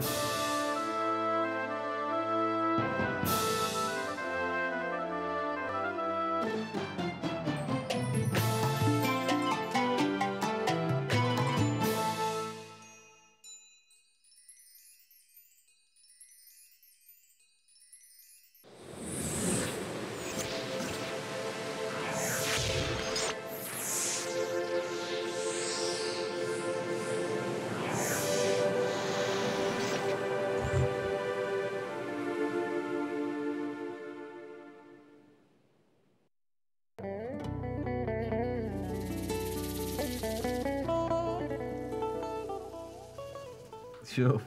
شوف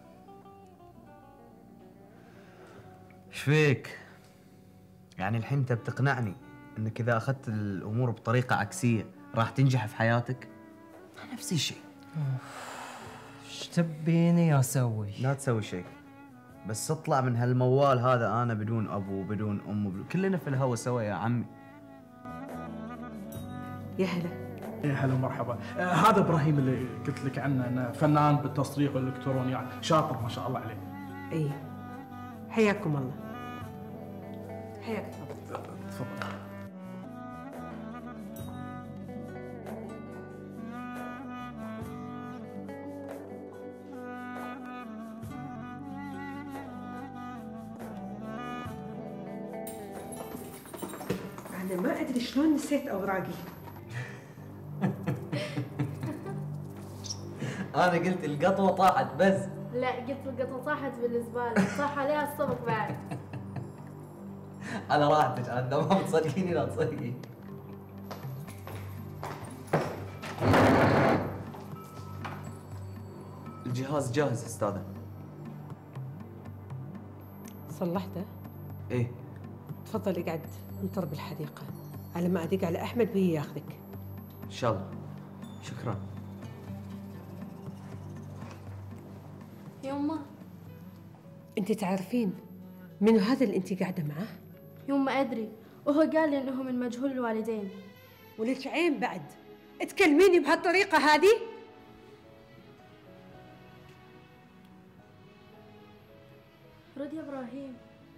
ايش فيك؟ يعني الحين انت بتقنعني انك اذا اخذت الامور بطريقه عكسيه راح تنجح في حياتك؟ نفس الشيء. ايش تبيني اسوي؟ لا تسوي شيء، بس اطلع من هالموال هذا. انا بدون ابو وبدون ام كلنا في الهوا سوا يا عمي. يا هلا. يا هلا ومرحبا. هذا ابراهيم اللي قلت لك عنه، انه فنان بالتسويق الالكتروني، يعني شاطر ما شاء الله عليه. اي حياكم الله. حياك الله. تفضل. انا ما ادري شلون نسيت اوراقي. انا قلت القطوه طاحت بس. لا قلت القطوه طاحت بالزباله، صح عليها الصبغ بعد. على راحتك، انا ما تصدقيني لا تصدقيني. الجهاز جاهز استاذه. صلحته؟ ايه. تفضل اقعد انطر بالحديقه على ما ادق على احمد وهي ياخذك. ان شاء الله. شكرا. يمه انت تعرفين منو هذا اللي انت قاعده معاه؟ يمه ادري، وهو قال لي انه من مجهول الوالدين. ولك عين بعد تكلميني بهالطريقه هذه؟ رد يا ابراهيم.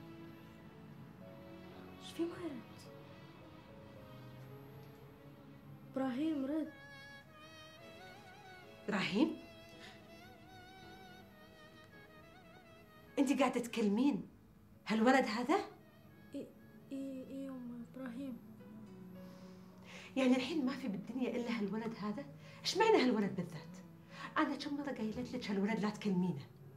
ايش في ما يرد؟ ابراهيم رد. ابراهيم انت قاعده تكلمين هالولد هذا؟ اي يما ابراهيم. يعني الحين ما في بالدنيا الا هالولد هذا؟ ايش معنى هالولد بالذات؟ انا كم مره قايلت لك هالولد لا تكلمينه.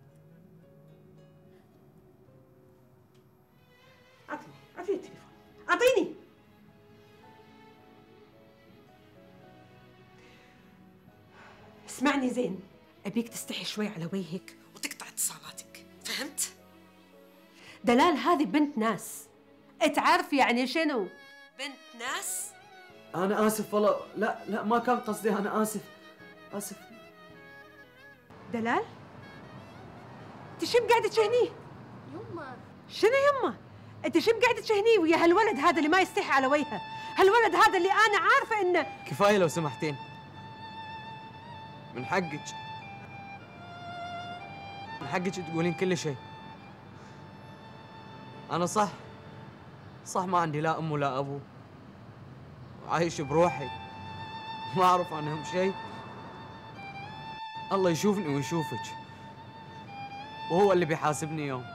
اعطيني التليفون، اعطيني. اسمعني زين، ابيك تستحي شوي على وجهك وتقطع اتصالاتك، فهمت؟ دلال هذه بنت ناس، تعرف يعني شنو بنت ناس؟ انا اسف والله، لا ما كان قصدي، انا اسف. دلال انت شو قاعده تشهنيه؟ يما شنو يمه؟ انت شو قاعده تشهنيه ويا هالولد هذا اللي ما يستحي على وجهه؟ هالولد هذا اللي انا عارفه انه كفايه لو سمحتين، من حقك تقولين كل شيء. انا صح ما عندي لا ام ولا ابو، وعايش بروحي ما اعرف عنهم شيء. الله يشوفني ويشوفك، وهو اللي بيحاسبني يوم.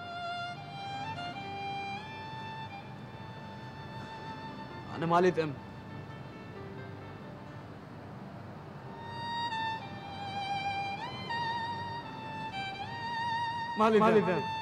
انا مالي ذنب. مالي ذنب.